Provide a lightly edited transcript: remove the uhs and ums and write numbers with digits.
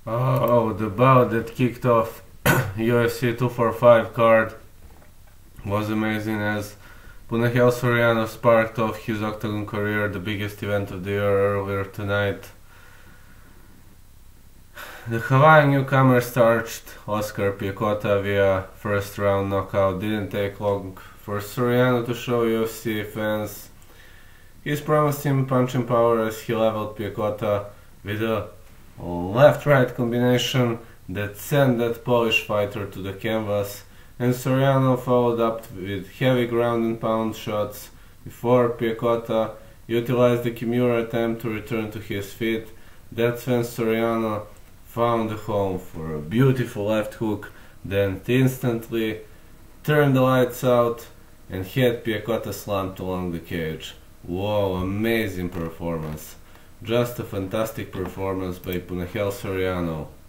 Oh, the bout that kicked off UFC 245 card was amazing as Punahele Soriano sparked off his octagon career, the biggest event of the year earlier tonight. The Hawaiian newcomer starched Oscar Piecota via first round knockout. Didn't take long for Soriano to show UFC fans his promising punching power as he leveled Piecota with a left-right combination that sent that Polish fighter to the canvas, and Soriano followed up with heavy ground and pound shots before Piecota utilized the Kimura attempt to return to his feet. That's when Soriano found a home for a beautiful left hook, then instantly turned the lights out and had Piecota slumped along the cage. Wow, amazing performance. Just a fantastic performance by Punahele Soriano.